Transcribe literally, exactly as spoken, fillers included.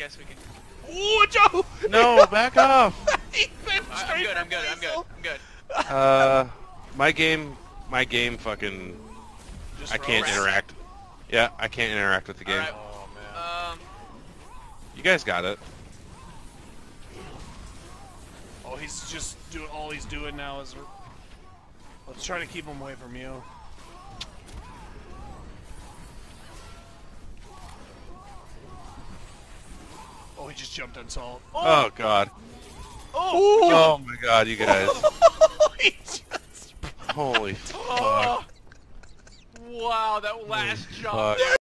guess we can. Ooh, Joe! No, back off. He went I'm straight good. for I'm good. I'm good. Weasel. I'm good. Uh, my game, my game, fucking. Just I can't froze. interact. Yeah, I can't interact with the game. Alright. Oh man. Um. You guys got it. Oh, he's just doing. All he's doing now is. Let's try to keep him away from you. Oh, he just jumped on salt. Oh, God. Oh. Oh my God, you guys. He just. Holy fuck. Oh. Wow, that last jump. Fuck. there.